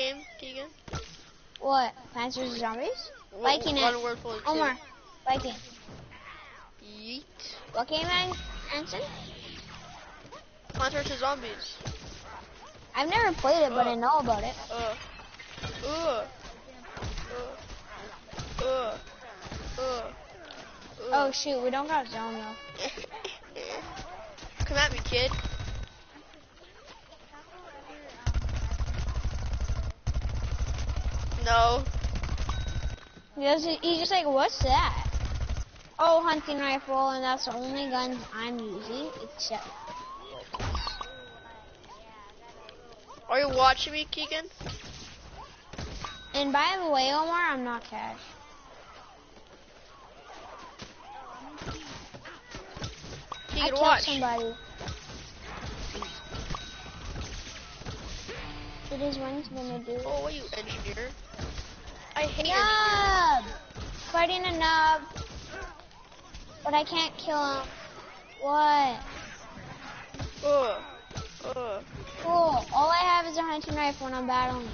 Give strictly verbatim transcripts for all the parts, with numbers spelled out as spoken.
game, Keegan? What? Plants versus. Zombies? What, Viking Modern and Warfare two. Omar. Viking. Yeet. What game, man? Anson? Plants versus. Zombies. I've never played it, but Uh. I know about it. Uh. Uh. Uh. Uh. Uh. Oh shoot, we don't got zone though. Come at me, kid. No. He doesn't. He's just like, what's that? Oh, hunting rifle, and that's the only guns I'm using, except. Are you watching me, Keegan? And by the way, Omar, I'm not cash. Keegan, I killed watch. somebody. It is what he's gonna do. Oh, what you engineer? I hate Nub! Fighting a nub. But I can't kill him. What? engineer. Uh. Uh. Cool. All I have is a hunting rifle when I'm battling.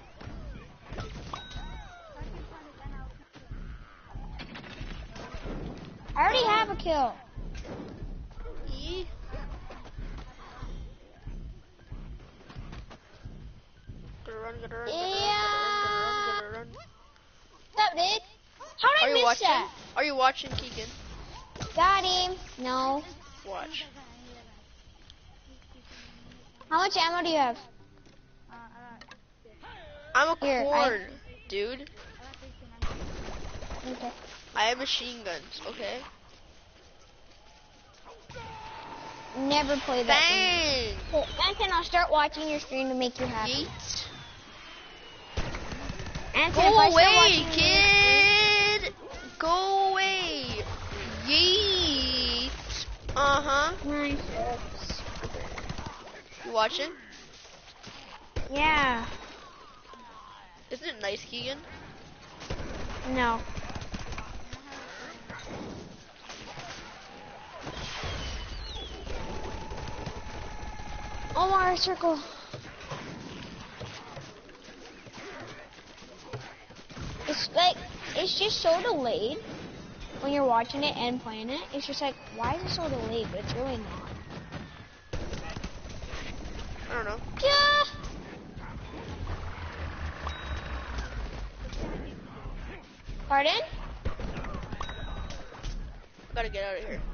I already have a kill. E. Gotta run, gotta run, gotta run, Yeah. gotta run, gotta run. What's up, dude? How did Are I you miss watching? that? Are you watching, Keegan? Got him. No. Watch. How much ammo do you have? I'm a Here, corn, dude. Okay. I have machine guns, okay? Never played that Bang! game. Cool. Anton, I'll start watching your stream to make you happy. Yeet. Anton, if Go I start away, watching your kid! Go away! Yeet! Uh-huh. stream- Nice. You watching? Yeah. Isn't it nice, Keegan? No. Omar, circle. It's like, it's just so delayed when you're watching it and playing it. It's just like, why is it so delayed? But it's really not. I don't know. Yeah. Pardon? Gotta get out of here.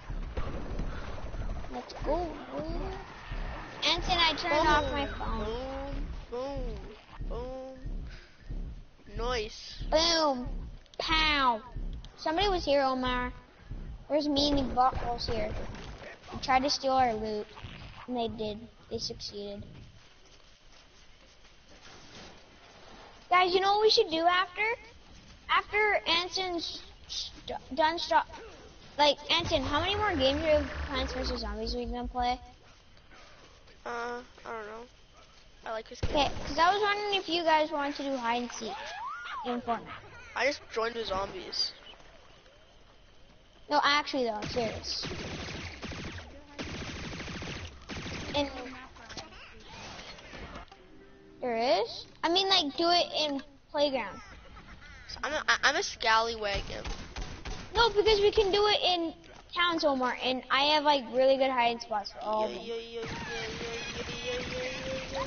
Let's go. Anson, I turned off my phone. Boom, boom, boom. Nice. Boom. Pow. Somebody was here, Omar. There's me and the buttholes here. They tried to steal our loot. And they did. They succeeded. Guys, you know what we should do after? After Anson's st done stop. Like, Anson, how many more games of Plants versus. Zombies we can play? Uh, I don't know. I like this game. Okay, because I was wondering if you guys want to do hide and seek in Fortnite. I just joined the zombies. No, actually though, I'm serious. And there is? I mean, like, do it in playground. I'm a, I'm a scallywag. No, because we can do it in towns, Omar, and I have like really good hiding spots for all of them. Yeah, yeah, yeah, yeah, yeah, yeah, yeah,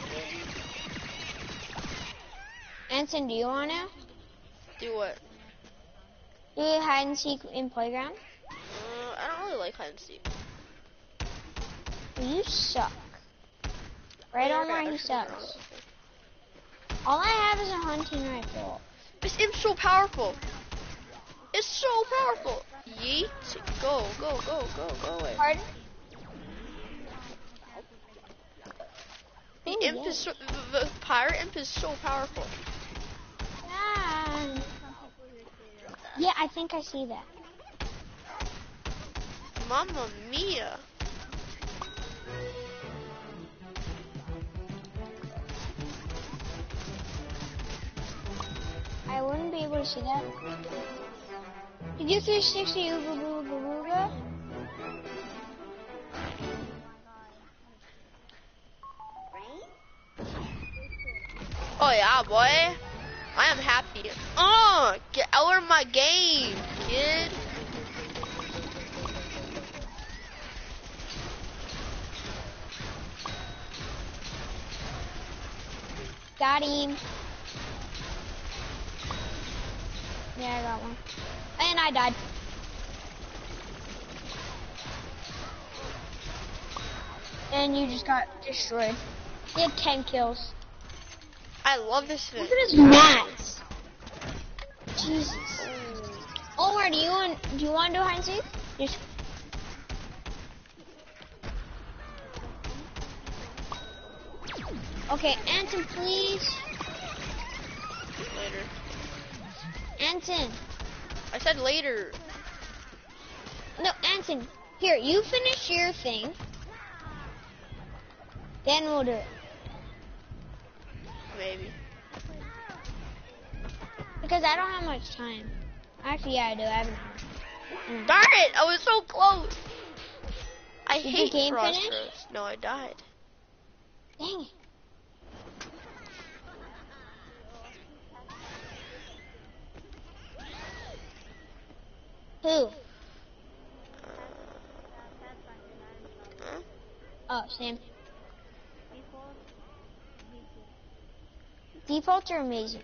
yeah. Anson, do you wanna Do what? do hide and seek in playground? Uh, I don't really like hide and seek. You suck. Right, Yeah, Omar, okay, he I should look around. sucks. All I have is a hunting rifle. This imp's so powerful. It's so powerful. Yeet. Go, go, go, go, go away. Pardon? The Ooh, imp yeah. is so, the, the pirate imp is so powerful. Ah. Yeah, I think I see that. Mamma mia. I wouldn't be able to see that. Did you three sixty Ooga Booga Booga? Oh yeah, boy. I am happy. Oh, get out of my game, kid. Got him. Yeah, I got one. And I died. And you just got destroyed. He had ten kills. I love this thing. Look at his mats. Jesus. Omar, do you want do you want to do hide and seek? Just okay, Anton, please. Later. Anton. I said later. No, Anton. Here, you finish your thing. Then we'll do it. Maybe. Because I don't have much time. Actually, yeah, I do. I have an hour. Mm. Darn it! I was so close. I Did hate the game cross finish? throws. No, I died. Dang it. Who? Uh, huh? Oh, Sam. Defaults are amazing.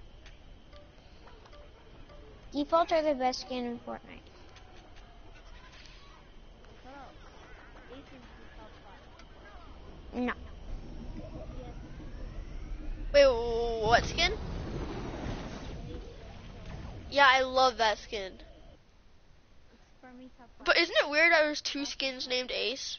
Defaults are the best skin in Fortnite. No. Wait, what skin? Yeah, I love that skin. But isn't it weird that there's two skins named Ace?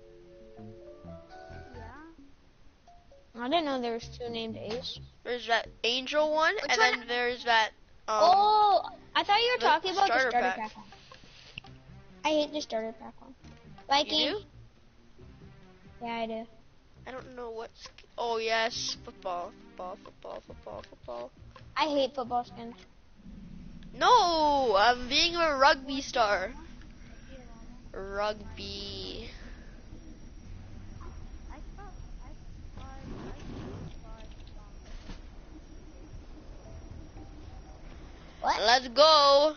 I didn't know there was two named Ace. There's that Angel one, Which and one? then there's that. Um, Oh, I thought you were the talking about starter the starter pack. pack one. I hate the starter pack one. Viking. You do? Yeah, I do. I don't know what. Sk oh yes, football, football, football, football, football. I hate football skins. No, I'm being a rugby star. Rugby. What? Let's go.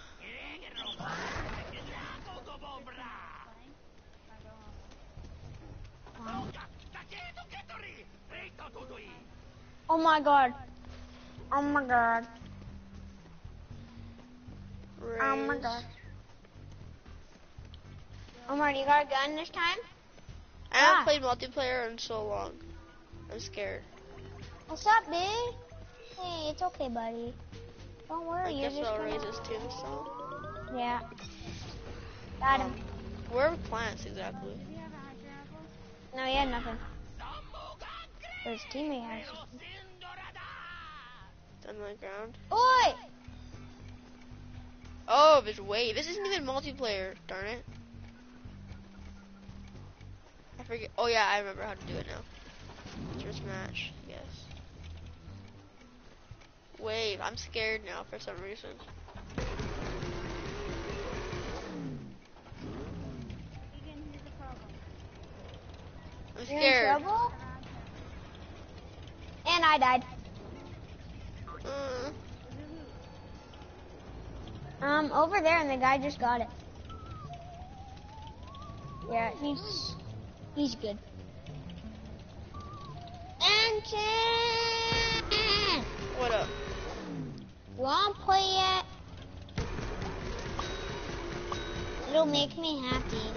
Oh my god. Oh my god. Oh my Raise. god. Omar, you got a gun this time? I haven't Ah. played multiplayer in so long. I'm scared. What's up, big? Hey, it's okay, buddy. Don't worry, I you're guess just I'll gonna... raise his tombstone. Yeah. Got him. Um, where are plants exactly? No, he had nothing. But his teammate has something. On the ground. Oi! Oh, there's way. This isn't even multiplayer. Darn it. I forget. Oh yeah, I remember how to do it now. Just match. Yes. Wave. I'm scared now for some reason. I'm You're in scared. trouble? And I died. Uh, Um, over there, and the guy just got it. Yeah, he's he's good. Anton! what up? You wanna play yet? It'll make me happy.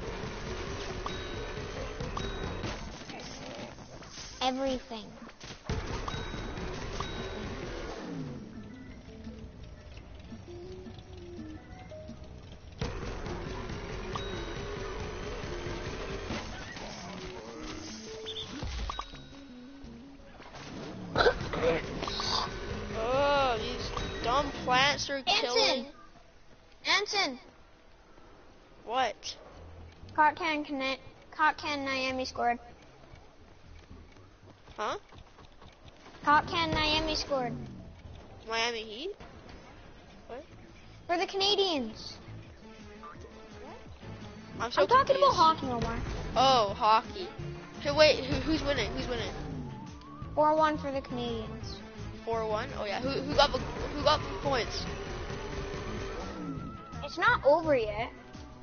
Everything. Oh, these dumb plants are killing. Anton! Anton! What? Cotcan Connect. Cotcan Miami scored. Huh? Cotcan Miami scored. Miami Heat? What? For the Canadians. I'm so I'm talking confused. about hockey, Omar. Oh, hockey. Okay, wait. Who, who's winning? Who's winning? four one for the Canadians. four one. Oh yeah. Who who got the who got the points? It's not over yet.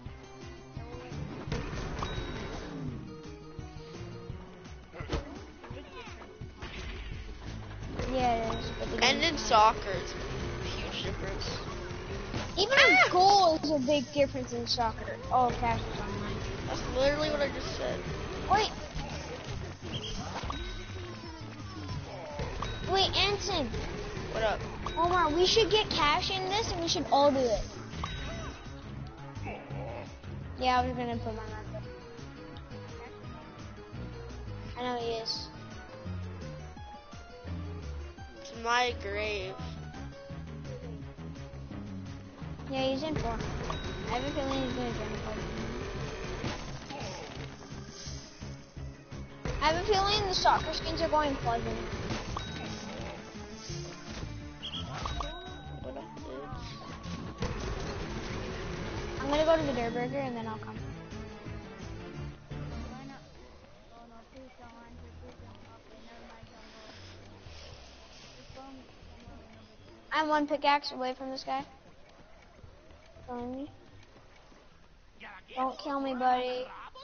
Yeah, it is. But the And game's in not. soccer, it's a huge difference. Even Ah! a goal is a big difference in soccer. Oh, Cash is online. That's literally what I just said. Wait. Wait, Anson. What up? Omar, we should get Cash in this and we should all do it. Yeah, I was gonna put my laptop. I know he is. It's my grave. Yeah, he's in four. I have a feeling he's gonna join the party. I have a feeling the soccer skins are going pleasant. What up, dudes? I'm gonna go to the Dare Burger and then I'll come. I'm one pickaxe away from this guy. Killing me. Don't kill me, buddy.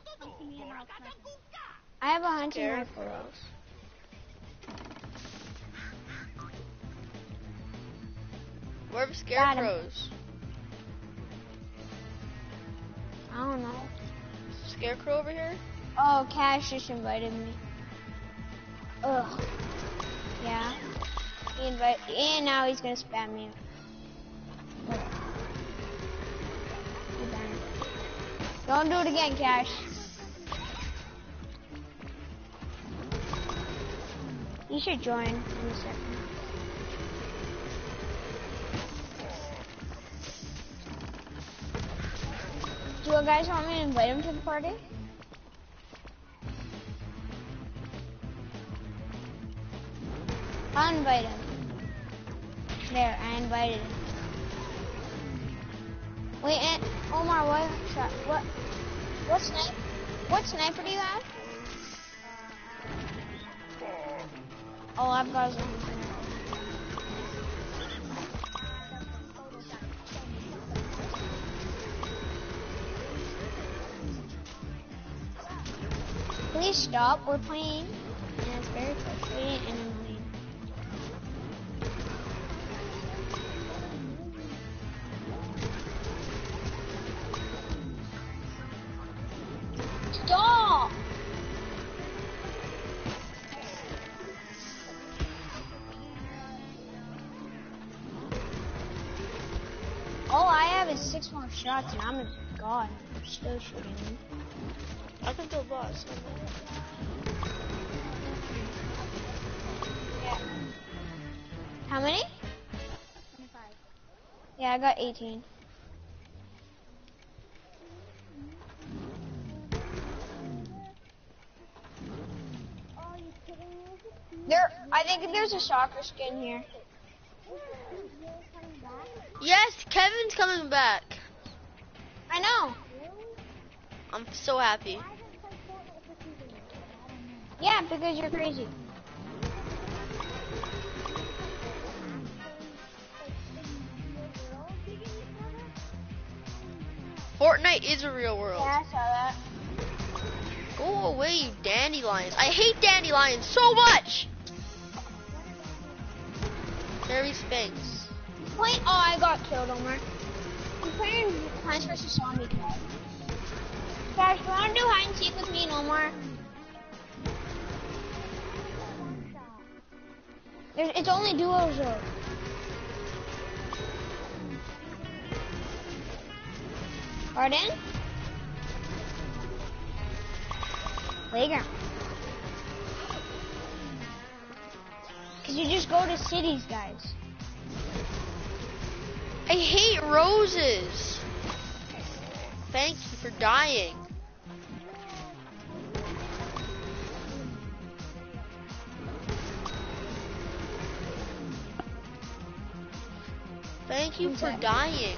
I have a hunting Scare rifle. crows. Where are Got him. scarecrows? I don't know. Scarecrow over here? Oh, Cash just invited me. Ugh. Yeah. He invite and now he's gonna spam me. Ugh. He banned it. Don't do it again, Cash. You should join in a second. Do you guys want me to invite him to the party? I'll invite him. There, I invited him. Wait, and Omar, what shot? What? What sniper? What sniper do you have? Oh, I've got a hunting rifle. Please stop. We're playing, and it's very frustrating and annoying. Stop! All I have is six more shots, and I'm a god. I'm still shooting him. I can kill boss. Yeah. How many? twenty-five. Yeah, I got eighteen. There, I think there's a soccer skin here. Yes, Kevin's coming back. I know. I'm so happy. Yeah, because you're crazy. Fortnite is a real world. Yeah, I saw that. Go away, you dandelions. I hate dandelions so much. Very Sphinx. Wait, oh, I got killed, Omar. I'm playing Plants versus. Zombie Cat. Guys, you wanna do hide and seek with me and Omar? There's, it's only duos though. Pardon? Playground. Cause you just go to cities, guys. I hate roses. Thank you for dying. Thank you for dying.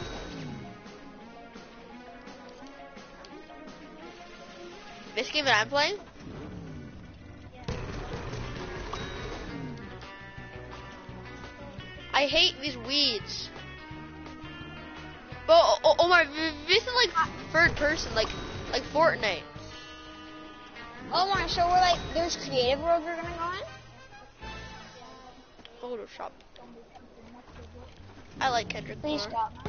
This game that I'm playing? I hate these weeds. But oh, oh, Omar, this is like third person, like like Fortnite. Oh my, so we're like, there's creative world we're gonna go in? Photoshop. I like Kendrick Please Lamar. stop.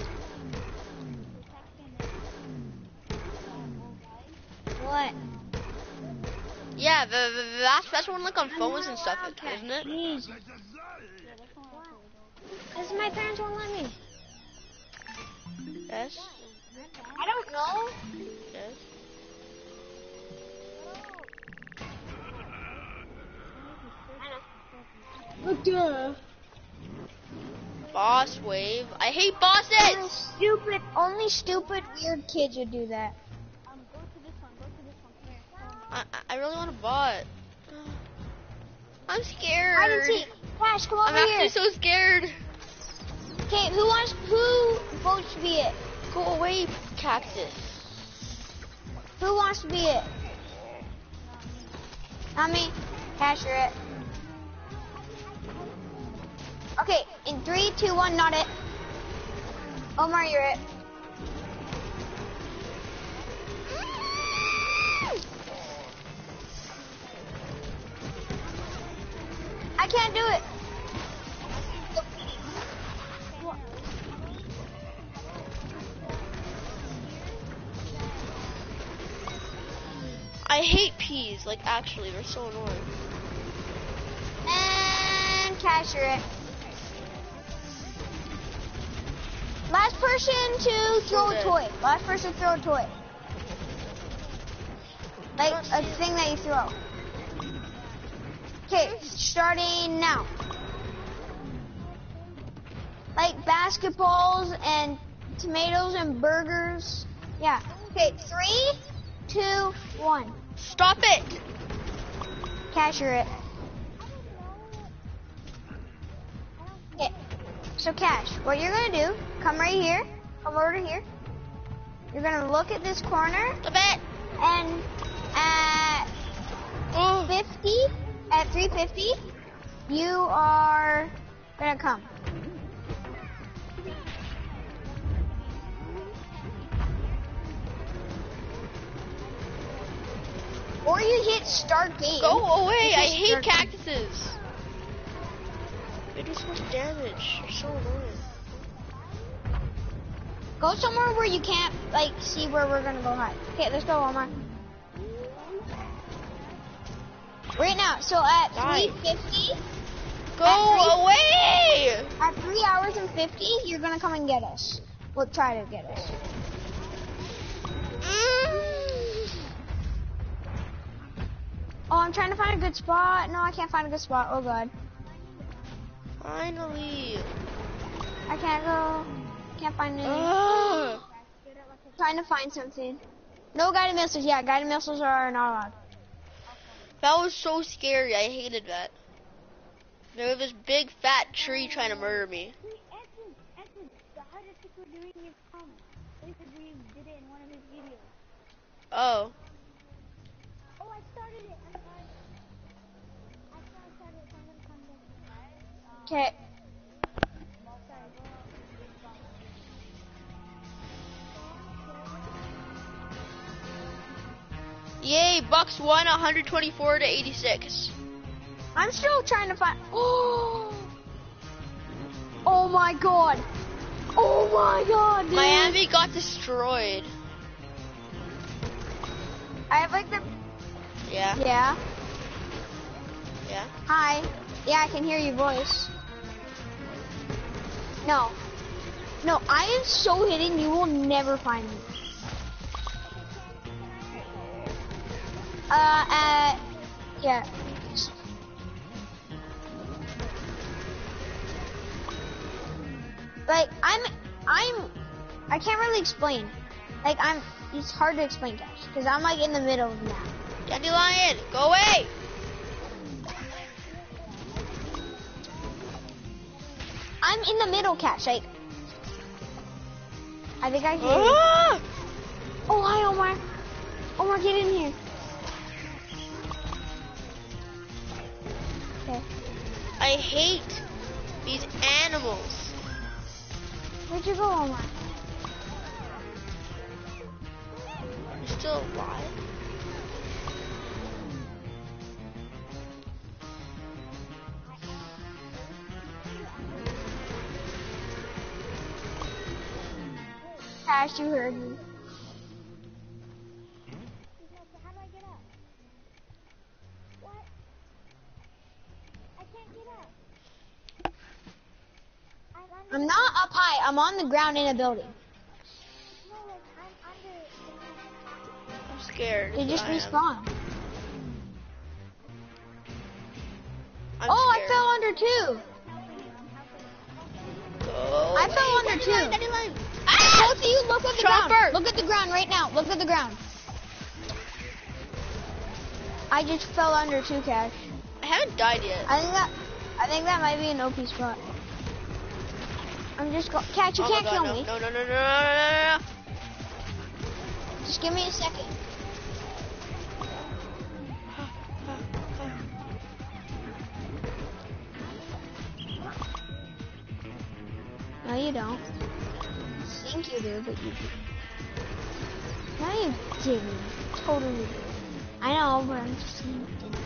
What? Yeah, the, the, that's that's one like on phones and stuff, isn't it? Please. Because my parents won't let me. Yes. I don't know. Yes. Look, duh. Boss wave. I hate Only bosses. stupid, only stupid weird kids would do that. I I really want a bot. I'm scared. I can see. Cash, come over I'm actually here. so scared. Okay, who wants? Who votes to be it? Go away, cactus. Who wants to be it? Not me. Cash, you're it. Okay, in three, two, one, not it. Omar, you're it. I can't do it. I hate peas. Like actually, they're so annoying. And Cash, you're it. Last person to throw a toy. Last person to throw a toy. Like a thing that you throw. Okay, starting now. Like basketballs and tomatoes and burgers. Yeah. Okay, three, two, one. Stop it. Cash, you're it. Okay. So Cash, what you're gonna do, come right here, come over to here. You're gonna look at this corner, Stop it. and at Oh. fifty, at three fifty, you are gonna come. Or you hit start game. Go away. You I hit hate start game. cactuses. They do so much damage. They're so annoying. Go somewhere where you can't, like, see where we're gonna go hide. Okay, let's go, Omar. Right now, so at Die. three fifty, Go At three- away. at three hours and fifty, you're gonna come and get us. Well, try to get us. Mm. Oh, I'm trying to find a good spot. No, I can't find a good spot. Oh, God. Finally. I can't go. Can't find any. Ugh. Trying to find something. No guided missiles. Yeah, guided missiles are not allowed. That was so scary. I hated that. There was this big fat tree trying to murder me. Wait, Essence, Essence, the hardest trick we're doing is um, Laser Dream did it in one of his videos. Oh. Oh, I started it, I'm sorry. I saw I started it, so I'm gonna come back. Okay. Sorry, go up. Yay, Bucks won one hundred twenty-four to eighty-six. I'm still trying to find. Oh. Oh my God. Oh my God. Dude. Miami got destroyed. I have like the. Yeah. Yeah. Yeah. Hi. Yeah, I can hear your voice. No. No, I am so hidden, you will never find me. Uh, uh, yeah. Like, I'm, I'm, I can't really explain. Like, I'm, it's hard to explain, Cash, because I'm like in the middle of the map. Dandelion, go away. I'm in the middle, Cash, like, I think I hear you. Ah! Oh, hi, Omar. Omar, get in here. Okay. I hate These animals. Where'd you go, Omar? You're still alive? Cash, you heard me. How do I get up? What? I can't get up. I'm under. I'm not up high. I'm on the ground in a building. No, like I'm under. I'm scared. They just I am. respawn. I'm Oh, I scared. fell under too. Go I fell away. under Daddy too. line, Daddy line. Both of you, look at the Chopper. ground. Look at the ground right now. Look at the ground. I just fell under too, Cash. I haven't died yet. I think that, I think that might be an O P spot. I'm just go. Cash, you Oh my can't God, kill no, me. No, no, no, no, no, no, no. Just give me a second. No, you don't. I think you do, but you do. No, you didn't. Totally did. I know, but I'm just saying you didn't.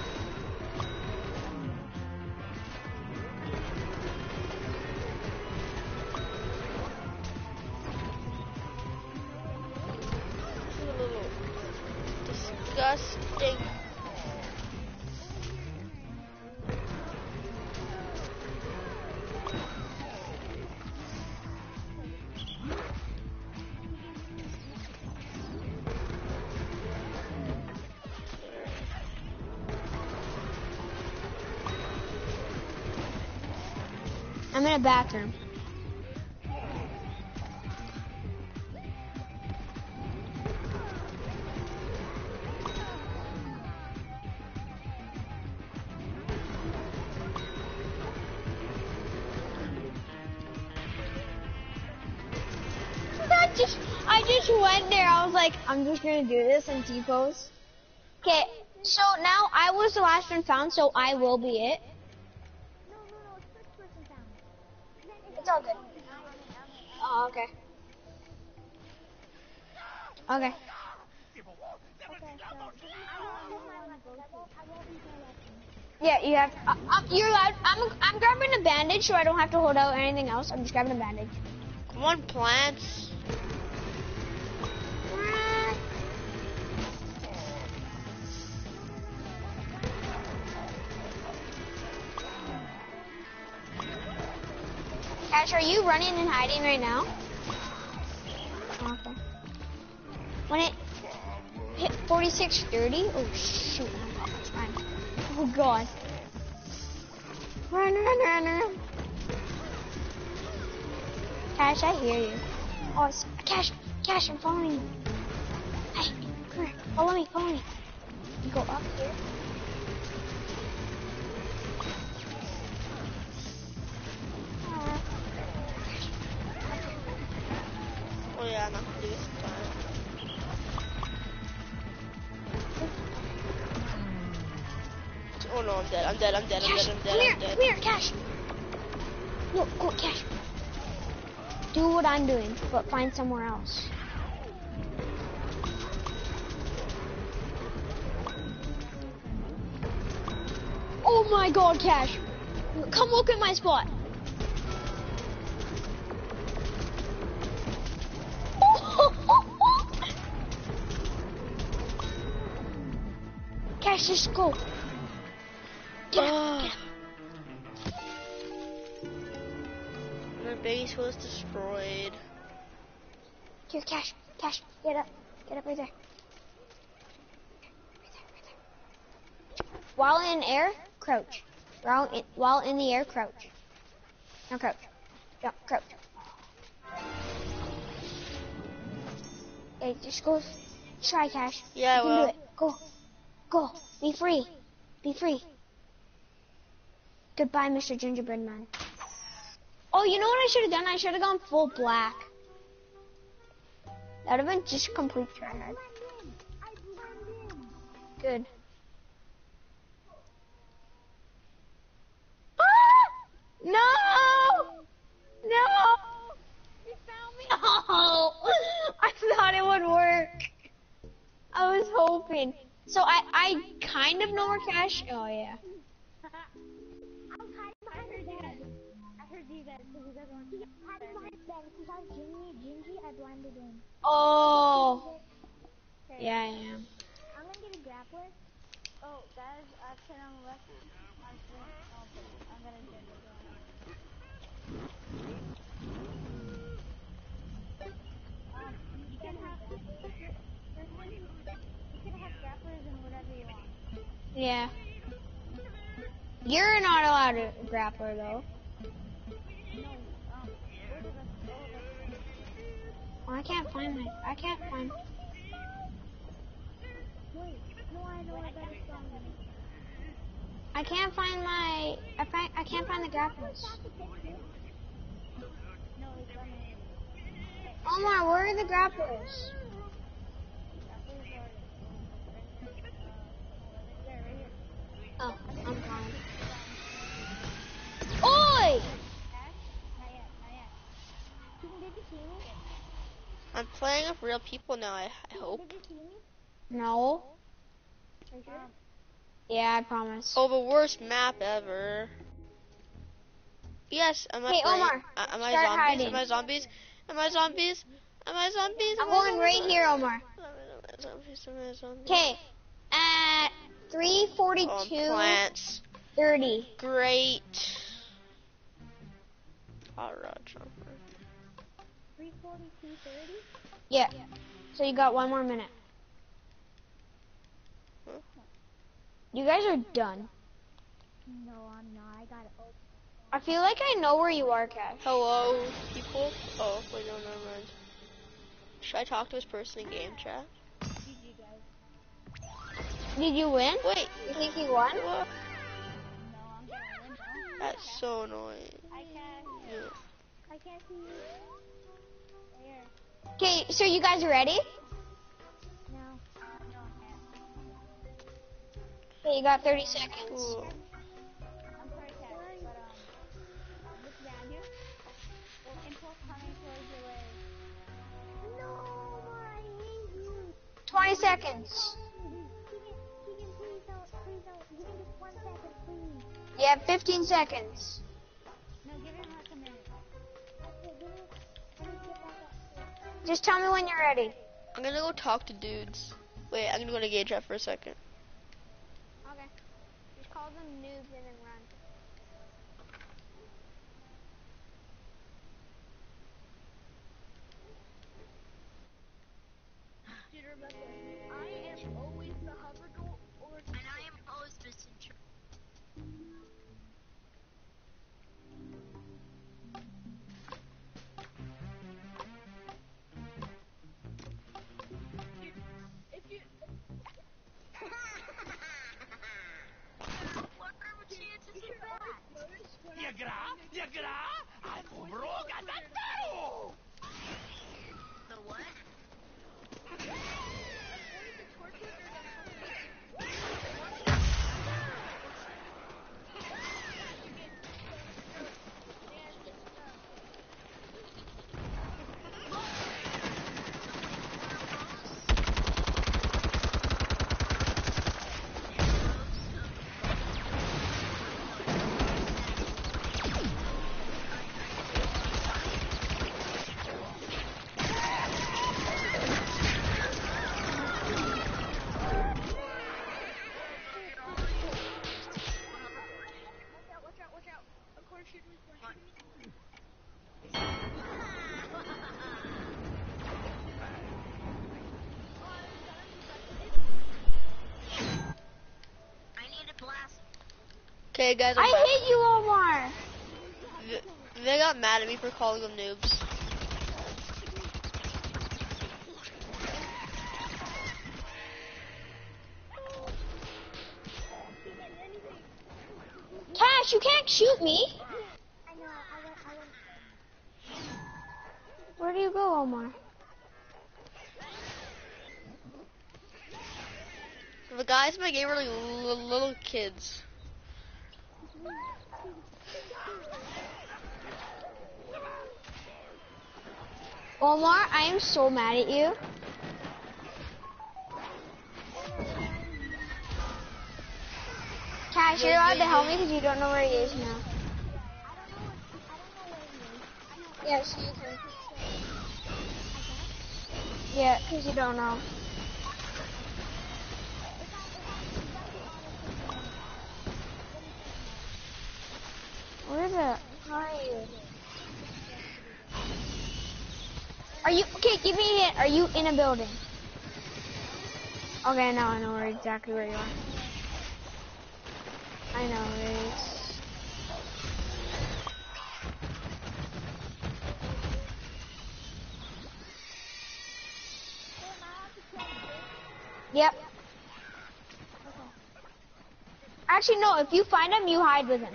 Disgusting. I'm in a bathroom. I just, I just went there. I was like, I'm just gonna do this and T-pose. Okay, so now I was the last one found, so I will be it. No, no, no. It's first person found. Then It's all good. Oh, okay. Okay. Okay, so I won't use my weapons. I won't. I won't use my weapons. Yeah, you have. Uh, uh, you're allowed. I'm. I'm grabbing a bandage, so I don't have to hold out anything else. I'm just grabbing a bandage. Come on, plants. Cash, are you running and hiding right now? Okay. When it hit forty-six thirty, oh shoot, I'm not much time. Oh god. Run, run, run, run. Cash, I hear you. Oh, it's, Cash, Cash, I'm following you. Hey, come here. Follow me, follow me. You go up here. Oh yeah, I'm not gonna do this time. Oh no, I'm dead. I'm dead. I'm dead. I'm Cash, dead. I'm come dead. here, I'm dead. come here, Cash. No, go, Cash. Do what I'm doing, but find somewhere else. Oh my god, Cash. Come look at my spot. Cash, just go. Get up, get up. My base was destroyed. Here, Cash, Cash, get up. Get up right there. Right there, right there. While in air, crouch. While in, while in the air, crouch. Now crouch. Jump, crouch. Hey, just go. Try, Cash. Yeah, you can well. do it. Go. Go. Be free. Be free. Goodbye, Mister Gingerbread Man. Oh, you know what I should have done? I should have gone full black. That would have been just complete tryhard. I blend in. Good. Ah! No! kind of know where Cash. Oh yeah. I'm hiding behind the bed. I heard you guys because you guys weren't hiding behind the bed. Since I was Gingy, Gingy, I blended in. Oh. Okay. Yeah, I am. I'm gonna get a grappler. Oh, guys, I've turned on the left. I'm gonna, oh, I'm gonna do it. Um, you can have, you can have grapplers and whatever you want. Yeah. You're not allowed to grappler though. No, um, both of us, all of us. Oh, I can't find my. I can't find. Wait, no, I know I got a song. I can't find my. I find. I can't find the grapplers. No, it's on me. Omar, where are the grapplers? Grapplers are, uh, right there, right here. Oh, I'm fine. Oi! Ash? Not yet, not yet. Keaton, did you see me? I'm playing with real people now, I, I hope. Did you see me? No. Are you sure? Um, Yeah, I promise. Oh, the worst map ever. Yes, am I Hey, playing? Omar, Uh, am I start zombies? hiding. Am I zombies? Am I zombies? Am I zombies? I'm Am I going right zombies? here, Omar. Am I zombies? Am I zombies? Okay. At three Oh, forty-two plants. thirty. Great. Hot rod jumper. three forty-two thirty? Yeah. So you got one more minute. Huh? You guys are done. No, I'm not. I got it open. I feel like I know where you are, Cash. Hello, people. Oh, wait, no, never mind. Should I talk to this person in game chat? G G, guys. Did you win? Wait. You think you won? What? No, I'm gonna win now. That's so annoying. I can't, Yeah. I can't see you. Where? Okay, so you guys ready? No. Uh, no, I can't. Okay, you got thirty seconds. Cool. I'm sorry, Cat, but, um, look down here. Well, impulse coming towards your way. No, I hate you. twenty seconds. Keegan, Keegan, please don't, please don't. Give me just one second, please. You have fifteen seconds. No, give him like a minute. Okay, give me, let me get back up. Just tell me when you're ready. I'm gonna go talk to dudes. Wait, I'm gonna go to game chat for a second. Okay. Just call them noobs and then run. Dude, remember, I am always the hover goal or... And I am always the central. If you... What are the chances of that? Я gra, я gra, a kubroga tataro. The what? Okay, guys, I'm I back. hate you, Omar. Th- They got mad at me for calling them noobs. Cash, you can't shoot me. I know, I went, I went... Where do you go, Omar? The guys in my game are like li- little kids. Omar, I am so mad at you. Cash, you're allowed to help me because you don't know where he is now. Yeah, so you can. Yeah, because you don't know. Where the? How are you? Are you okay? Give me a hint. Are you in a building? Okay, now I know where exactly where you are. I know where it is. Yep. Actually, no. If you find him, you hide with him.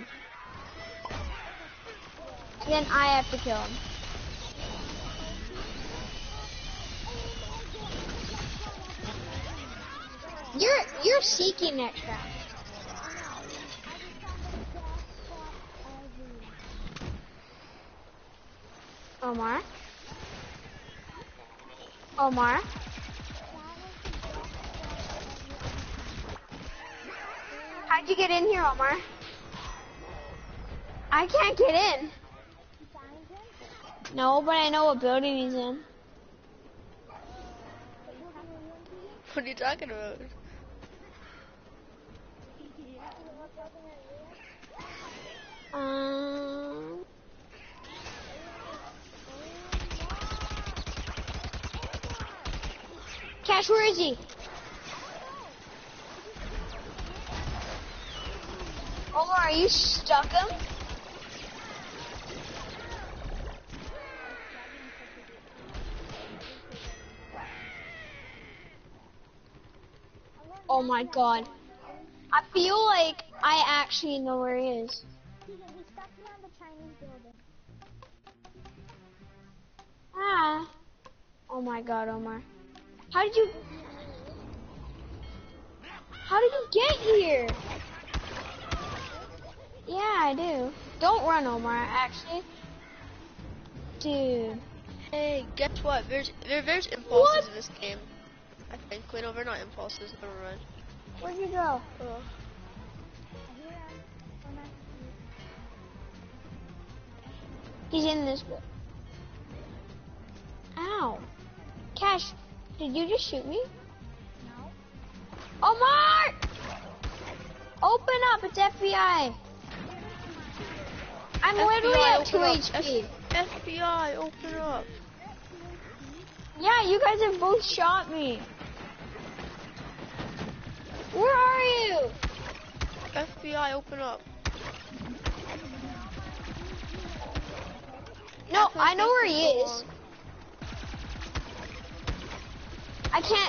And then I have to kill him. You're you're seeking that trap. Omar. Omar. How'd you get in here, Omar? I can't get in. No, but I know what building he's in. What are you talking about? Um. Cash, where is he? Omar, are you stuck him? Oh my god. I feel like I actually know where he is. Ah. Oh my god, Omar. How did you... How did you get here? Yeah, I do. Don't run, Omar, actually. Dude. Hey, guess what? There's there, there's impulses What? in this game. I think. Wait, no, they're not impulses. Never mind. Where'd you go? Oh. He's in this book. Ow. Cash, did you just shoot me? No. Omar! Open up, it's F B I. I'm literally at two H P. F B I, open up. Yeah, you guys have both shot me. Where are you? F B I, open up. No, I know where he is. I can't.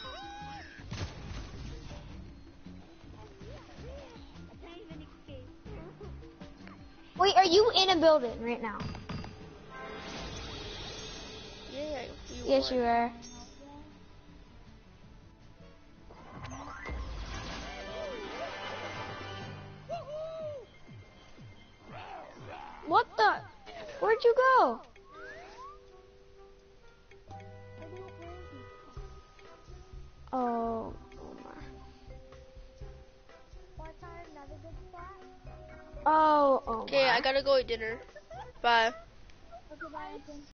Wait, are you in a building right now? Yeah, you Yes, won. you are. What the? Where'd you go? Oh, Omar. Oh, Omar. Okay, I gotta go eat dinner. Bye.